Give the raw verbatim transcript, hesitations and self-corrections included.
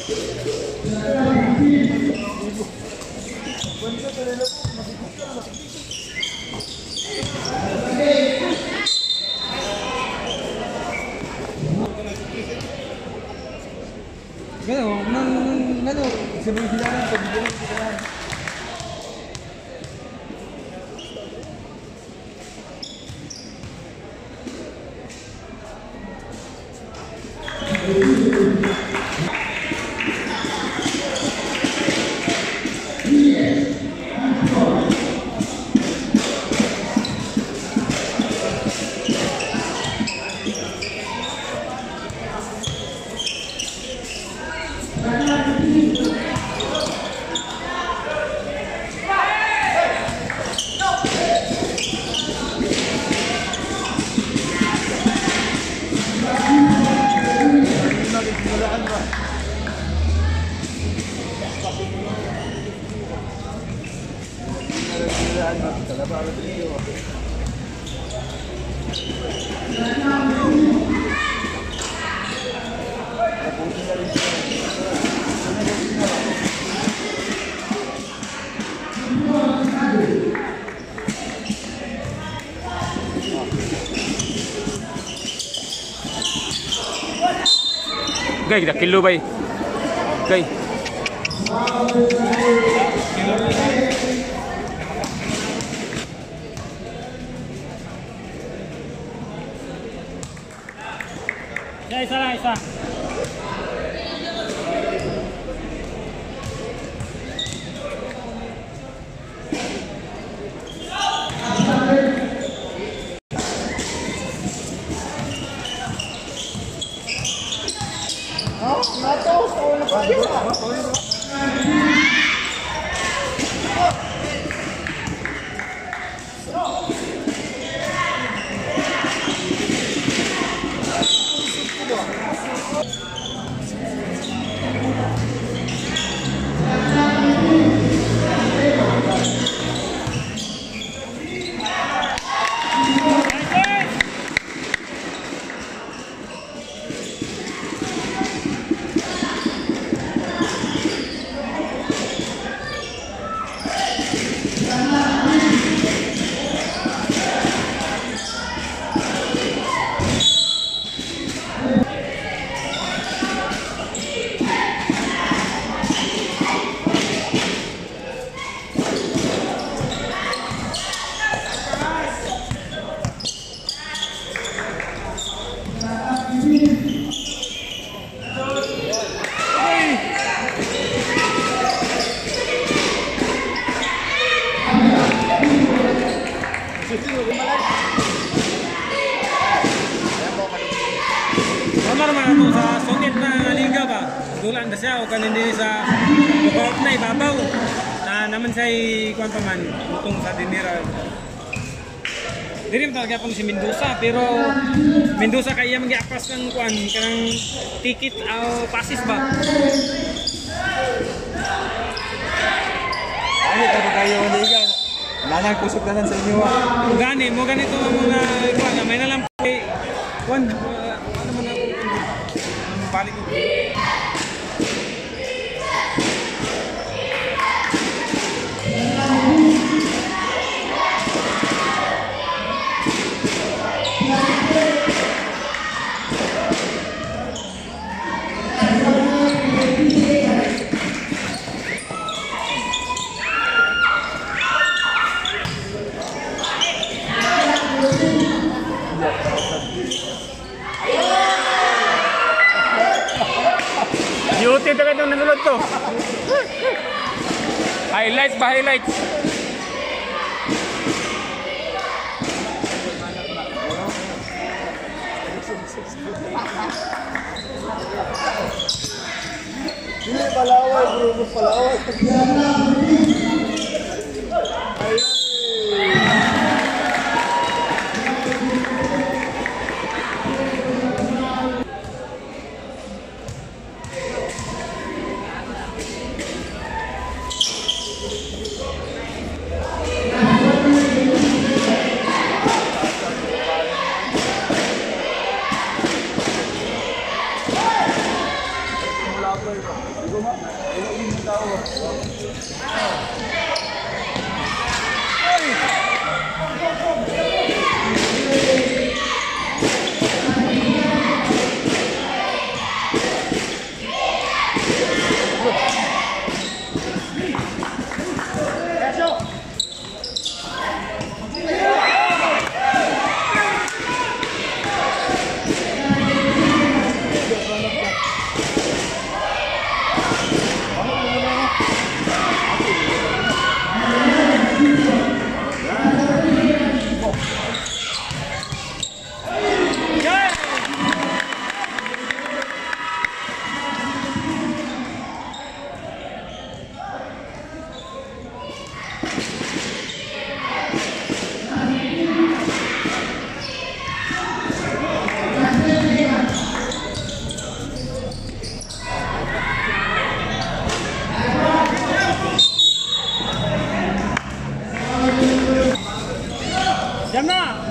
Gano'n, nang, ano, sabihin sila lang, pabigyan sila lang. Gay, dah kilo bay. Gay. Ya, isa lang, isa. Kamar man ato sa sukit na liga ba? Dulan na siya o kanin din sa bukaut na ibabaw. Na naman siya ikuan pa man utong sa dinira. Diri talaga po si Mendoza pero Mendoza kaya mag-apas ng kuan kanang ticket o passes ba? Ay, ito kayo liga. Lanang kusog na lang sa inyo. Gani mo ganito ang mga kuan may na lang kuan ano man ako balik ko. Beauty talaga itong nanonood to. Highlights ba highlights? Hindi palaway, bro, palaway. Jam na!